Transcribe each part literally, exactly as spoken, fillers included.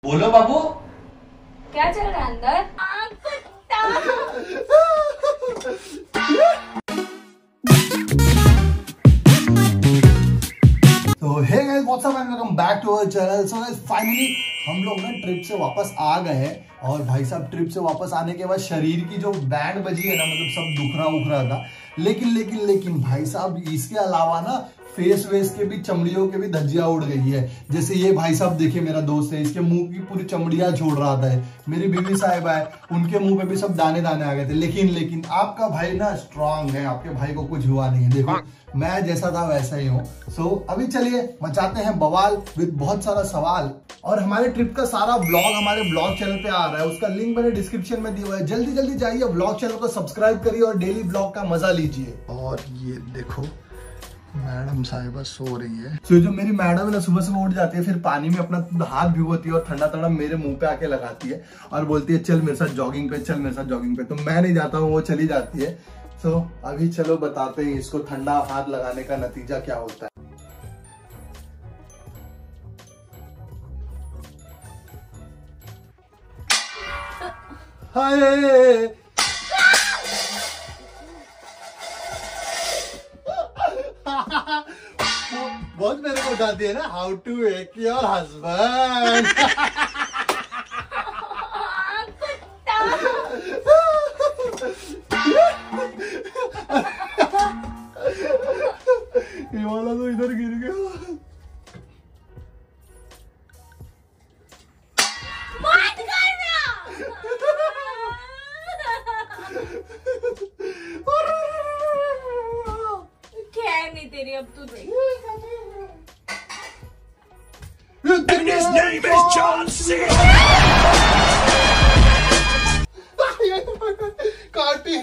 बोलो बाबू, क्या चल रहा है अंदर? तो hey guys what's up and welcome back to our channel. So guys finally हम लोग ना ट्रिप से वापस आ गए हैं और भाई साहब ट्रिप से वापस आने के बाद शरीर की जो बैंड बजी है ना, मतलब सब दुख रहा उख रहा था। लेकिन लेकिन लेकिन भाई साहब इसके अलावा ना फेस वेस के भी चमड़ियों के भी धज्जियां उड़ गई है। जैसे ये भाई साहब देखिए, मेरा दोस्त है, इसके मुंह की पूरी चमड़ियां छोड़ रहा था। मेरी बीवी साहिबा है, उनके मुंह पे भी सब दाने दाने आ गए थे। लेकिन लेकिन आपका भाई ना स्ट्रांग है, आपके भाई को कुछ हुआ नहीं है। देखो मैं जैसा था वैसा ही हूँ। सो so, अभी चलिए मचाते हैं बवाल विद बहुत सारा सवाल। और हमारे ट्रिप का सारा ब्लॉग हमारे ब्लॉग चैनल पे आ रहा है, उसका लिंक मैंने डिस्क्रिप्शन में दिया हुआ है। जल्दी जल्दी जाइए ब्लॉग चैनल को सब्सक्राइब करिए और डेली ब्लॉग का मजा लीजिए। और ये देखो मैडम साहिबा सो रही है। so, जो मेरी मैडम है ना, सुबह सुबह उठ जाती है, फिर पानी में अपना हाथ भिगोती है और ठंडा ठंडा मेरे मुंह पे आके लगाती है और बोलती है चल मेरे साथ जॉगिंग पे, चल मेरे साथ जॉगिंग पे। तो मैं नहीं जाता हूँ, वो चली जाती है। सो so, अभी चलो बताते हैं इसको ठंडा हाथ लगाने का नतीजा क्या होता है। हाय बहुत मेरे को उठाती है ना, how to make your husband. ये वाला तो इधर गिर गया। मत करना। खैर नहीं तेरी, अब तू देख। And his name is John C. काटी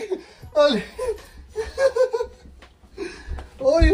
ओए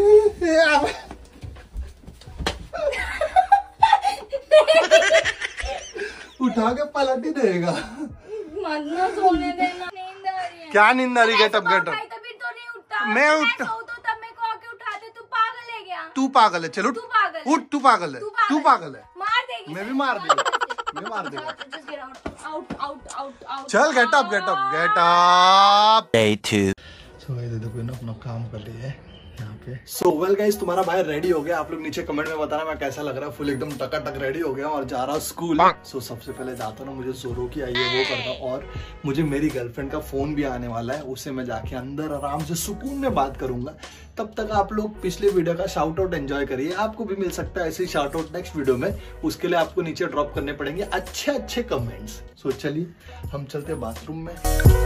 उठा के पलट ही देगा। मत ना सोने देना, नींद आ रही है। क्या नींद आ रही? गेटअप गेटअप भाई तभी तो नहीं उठता। मैं उठ तो तब मेरे को आके उठा दे। तू पागल है क्या? तू पागल है। चलो तू पागल है। उठ, तू पागल है, तू पागल है। मार देगी। मैं भी मार दूंगा, मैं मार दूंगा। Out out out out. चल get up get up get up. Day two. So guys देखो ना अपना काम कर रही है यहाँ पे। सो वेल गाइस तुम्हारा भाई रेडी हो गया। आप लोग नीचे कमेंट में बताना मैं कैसा लग रहा है। फुल एकदम टकाटक रेडी हो गया और जा रहा स्कूल। सो so, सबसे पहले जाता ना, मुझे जोरो की आई है वो करता, और मुझे मेरी गर्लफ्रेंड का फोन भी आने वाला है, उससे मैं जाके अंदर आराम से सुकून में बात करूंगा। तब तक आप लोग पिछले वीडियो का शाउट आउट एंजॉय करिए, आपको भी मिल सकता है ऐसे ही शाउट आउट नेक्स्ट वीडियो में। उसके लिए आपको नीचे ड्रॉप करने पड़ेंगे अच्छे अच्छे कमेंट्स। सो चलिए हम चलते बाथरूम में।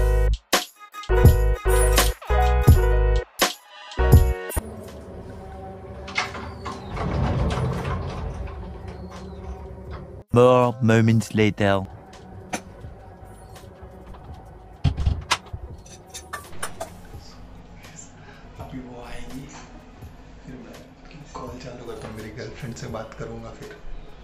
More moments later. अभी वो आएगी, फिर मैं कॉल चालू करता हूँ, मेरी गर्लफ्रेंड से बात करूंगा फिर।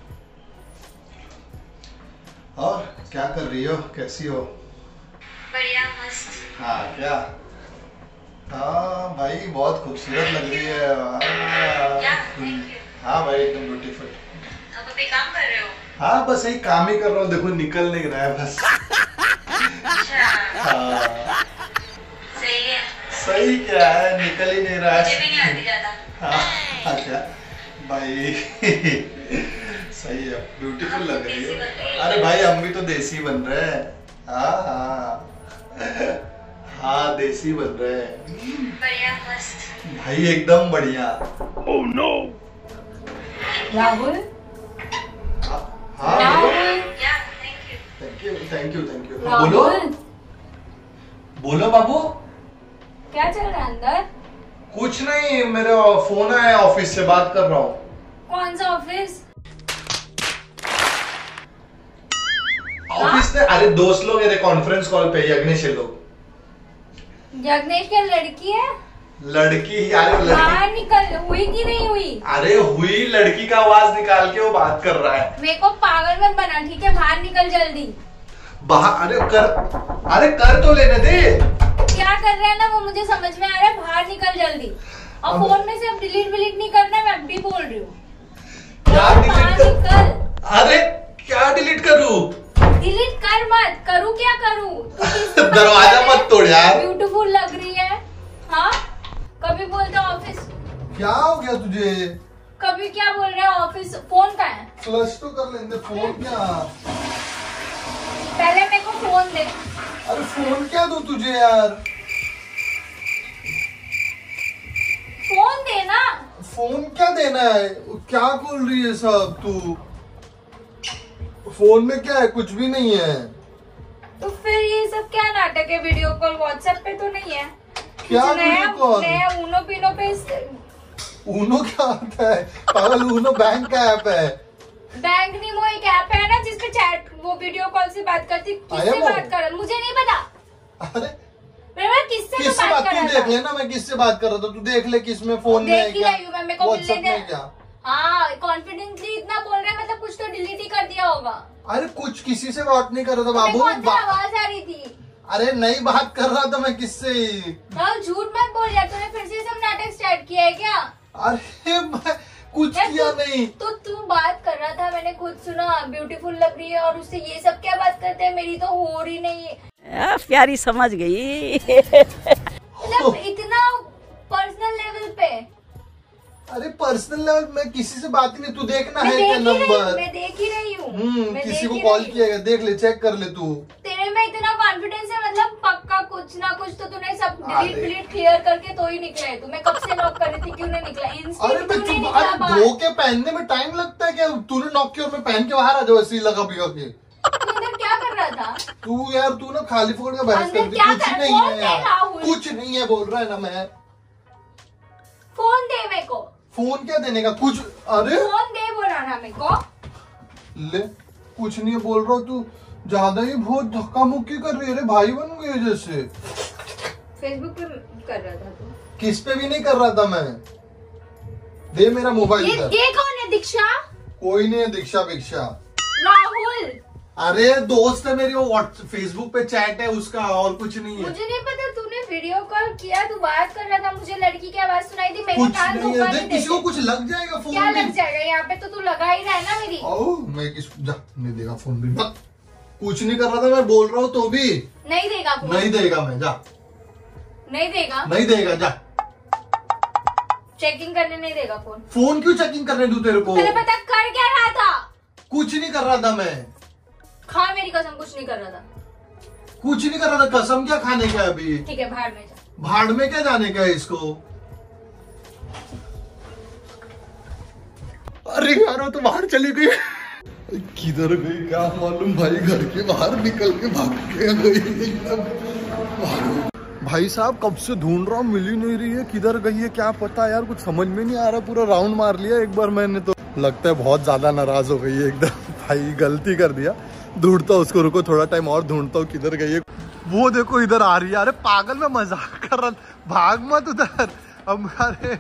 और क्या कर रही हो, कैसी हो? बढ़िया मस्त। हाँ क्या? हाँ भाई बहुत खूबसूरत लग रही है। क्या? Thank you. हाँ भाई एकदम ब्यूटीफुल। अब अभी काम कर रहे हो? हाँ बस यही काम ही कर रहा हूँ, देखो निकल नहीं रहा है बस। अच्छा। हाँ सही है। सही क्या है, निकल ही नहीं रहा है। मुझे भी नहीं आती ज्यादा। हाँ अच्छा भाई सही है, ब्यूटीफुल लग रही है। अरे भाई हम भी तो देसी बन रहे हैं। हाँ हाँ हाँ देसी बन रहे हैं। बढ़िया मस्त। भाई एकदम बढ़िया। Oh no! राहुल। हाँ Rahul. Thank you thank you thank you. बोलो बोलो बाबू, क्या चल रहा है अंदर? कुछ नहीं, मेरे फोन आया ऑफिस से, बात कर रहा हूँ। कौन सा ऑफिस? ऑफिस से, अरे दोस्त लोग मेरे कॉन्फ्रेंस कॉल पे, यज्ञेश है लोग। यज्ञेश क्या लड़की है? लड़की ही, अरे लड़की बाहर निकल। हुई कि नहीं हुई? अरे हुई, लड़की का आवाज निकाल के वो बात कर रहा है। मेरे को पागल मत बना, ठीक है? बाहर निकल जल्दी। बाहर? अरे कर, अरे कर तो लेने दे। क्या कर रहा है ना वो मुझे समझ में आ रहा है। बाहर निकल जल्दी। और अब... फोन में से अब डिलीट विलीट नहीं करना, मैं अब भी बोल रही हूँ। यार बाहर निकल। निकल। अरे क्या डिलीट करूं? डिलीट कर मत, करूँ क्या करूँ? दरवाजा मत तोड़ यार। ब्यूटीफुल लग रही है। हाँ, कभी बोलते ऑफिस। क्या हो गया तुझे? कभी क्या बोल रहे हो ऑफिस? फोन का है? फ्लश तो कर लेंगे। फोन क्या? पहले मेरे को फोन दे। अरे फोन क्या दूं तुझे यार? फोन दे ना। फोन क्या देना है? क्या बोल रही है सब तू? फोन में क्या है? कुछ भी नहीं है। तो फिर ये सब क्या नाटक है? वीडियो कॉल व्हाट्सएप पे तो नहीं है? क्या कुछ नया वीडियो कॉल? नया ऊनो पीनो पे। ऊनो क्या आता है पागल? ऊनो बैंक का ऐप है। बैंक नहीं, वो एक ऐप है ना जिसपे चैट, वो वीडियो कॉल से बात करती। किससे बात कर रहा? मुझे नहीं पता। अरे मैं किससे तो किससे बात बात? कर तू रहा देख था? लेना मैं किससे बात कर रहा था। तू देख ले किसमें फोन में है देख ही क्या, रही हूँ मैं, मेरे को मिलने व्हाट्सएप दे। में क्या। हाँ, कॉन्फिडेंटली इतना बोल रहे हैं, मतलब कुछ तो डिलीट ही कर दिया होगा। अरे कुछ किसी से बात नहीं कर रहा था तुम्हें बाबू। कौन सी बा... आवाज आ रही थी? अरे नहीं बात कर रहा था मैं किससे। राहुल झूठ मत बोल यार, तूने फिर से सब नाटक स्टार्ट किया है क्या? अरे मैं कुछ यार, किया तू- नहीं। तो तू बात कर रहा था, मैंने खुद सुना ब्यूटीफुल लग रही है, और उससे ये सब क्या बात करते हैं? मेरी तो हो रही नहीं है। प्यारी समझ गई। मतलब इतना पर्सनल लेवल पे। अरे पर्सनल लेवल में किसी से बात ही नहीं। तू देखना मैं है देख क्या ही रही हूँ, नंबर? मैं देख ही रही हूँ। हम्म मैं किसी देख को ही कॉल रही किया है? देख ले, चेक कर ले तू। तेरे में इतना कॉन्फिडेंस है, मतलब पक्का कुछ ना कुछ तो तूने सब डिलीट अरे। डिलीट क्लियर करके तो ही निकला है तू। मैं कब से नॉक कर रही थी, क्यों नहीं निकला? अरे इंस्टेंट मैं क्यों नहीं चुप। निकला अरे बाहर? धो के पहनने में टाइम लगता है क्या? तूने नॉक किया और मैं पहन के बाहर आ जाऊँ ऐसे ही लगा भिगा के। तू इधर क्या कर रहा था? तू यार तू ना खाली फोकट का बहस अंदर करती। क्या कुछ कर- नहीं फोन है दे यार, राहुल। कुछ नहीं है बोल रहा है ना मैं। फोन दे मेरे को। फोन क्या देने का? कुछ अरे फोन दे बोला ना मेरे को। ले कुछ नहीं है बोल रहा हूँ। तू ज्यादा ही बहुत धक्का मुक्की कर रही है। अरे भाई बन गए जैसे। फेसबुक पे कर रहा था तू? किस पे भी नहीं कर रहा था मैं। दे मेरा मोबाइल ये इधर। ये कौन है? दीक्षा? कोई नहीं है दीक्षा भिक्षा। राहुल? अरे दोस्त है मेरी, वो व्हाट्सएप फेसबुक पे चैट है उसका, और कुछ नहीं है। मुझे नहीं पता, तूने वीडियो कॉल किया, तू बात कर रहा था, मुझे लड़की की आवाज सुनाई थी, मेरे कुछ कान नहीं धोखा है। नहीं देख किसी को देते। कुछ लग जाएगा फोन क्या में। लग जाएगा? यहाँ पे तो तू लगा ही रहा है ना मेरी। ओ मैं किस जा नहीं देगा फोन भी। बक, कुछ नहीं कर रहा था मैं, बोल रहा हूँ तो भी नहीं देगा फोन? नहीं देगा मैं। जा नहीं देगा? नहीं देगा। जा चेकिंग करने नहीं देगा फोन? फोन क्यों चेकिंग करने दूं तेरे को? पहले पता कर क्या रहा था? कुछ नहीं कर रहा था मैं। खा मेरी कसम, कुछ नहीं कर रहा था। कुछ नहीं कर रहा था। कसम क्या खाने का है अभी? ठीक है, भाड़ में जा। भाड़ में क्या जाने का है इसको? अरे यार वो तो बाहर चली गई। किधर गई क्या मालूम भाई। घर के बाहर निकल के भाग के गई एकदम। भाई साहब कब से ढूंढ रहा हूँ, मिल ही नहीं रही है। किधर गई है क्या पता यार, कुछ समझ में नहीं आ रहा। पूरा राउंड मार लिया एक बार मैंने तो। लगता है बहुत ज्यादा नाराज हो गई है एकदम। भाई गलती कर दिया। ढूंढता हूँ उसको, रुको थोड़ा टाइम और ढूंढता हूँ किधर गई है। वो देखो इधर आ रही है। अरे पागल मैं मजाक कर रहा, भाग मत उधर। अब अरे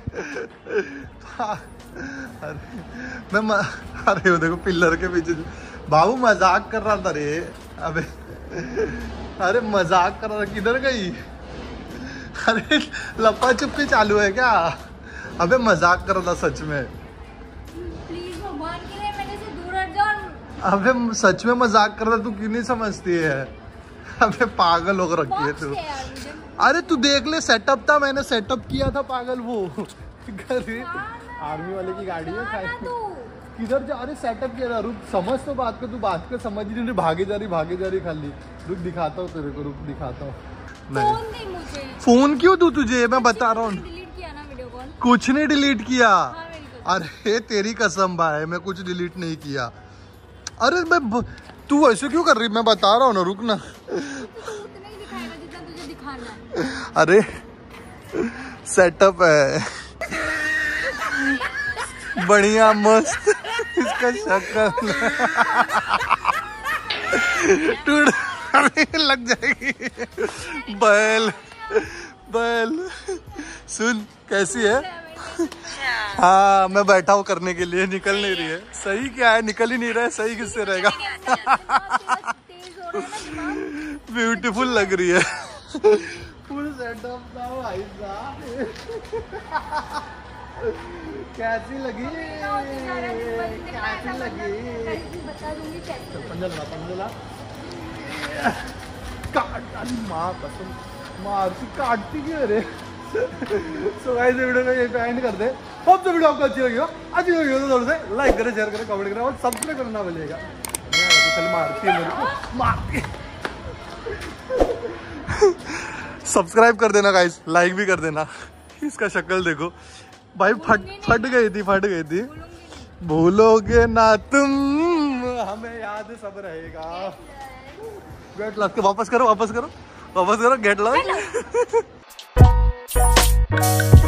अरे मैं म... अरे वो देखो पिल्लर के पीछे। बाबू मजाक कर रहा था रे। अबे अरे मजाक कर रहा था। किधर गई? अरे लपा छुपी चालू है क्या? अबे मजाक कर रहा था सच में। प्लीज भगवान के लिए मेरे से दूर हट जाओ। अबे सच में मजाक कर रहा, तू क्यों नहीं समझती है? अबे पागल हो रखी है तू। अरे तू देख ले, सेटअप था, मैंने सेटअप किया था पागल। वो आर्मी वाले की गाड़ी है। किधर जा रही? सेटअप किया था। रुक समझ तो बात कर, तू बात कर समझ ही नहीं। भागे जा रही भागे जा रही खाली। रुक दिखाता हूँ तेरे को, रुक दिखाता हूँ। फोन दे मुझे। फोन क्यों दूं तुझे? मैं बता रहा हूँ। डिलीट किया ना वीडियो कॉल? कुछ नहीं डिलीट किया। हाँ, मेरी कसम। अरे तेरी कसम भाई, मैं कुछ डिलीट नहीं किया। अरे मैं ब... तू ऐसे क्यों कर रही? मैं बता रहा हूँ ना, रुक ना। उतना ही दिखाएगा जितना तुझे दिखाना है। अरे सेटअप है बढ़िया मस्त। इसका शक्ल टूट लग जाएगी। बैल बैल सुन कैसी है? हाँ मैं बैठा हूँ करने के लिए, निकल नहीं रही है। सही क्या है, निकल ही नहीं रहा है। सही किससे रहेगा? ब्यूटीफुल लग रही है। फुल सेटअप था भाई साहब। कैसी लगी? कैसी लगी? बता दूंगी कैसे। पंजल ला पंजल ला काट माँ कसम मार सी काटती क्यों रे? सो गाइस ये वीडियो को यहीं पे एंड कर दे। होप तो वीडियो आपको अच्छी लगी हो अच्छी लगी हो तो जरूर से लाइक करें शेयर करें कमेंट करें और सब्सक्राइब करना भूलिएगा। चल मारती है मेरे को मारती सब्सक्राइब कर देना गाइस लाइक भी कर देना। इसका शक्ल देखो भाई फट फट गई थी फट गई थी। भूलोगे ना तुम हमें याद सब रहेगा। गेट लॉक के वापस करो वापस करो वापस करो गेट लॉक।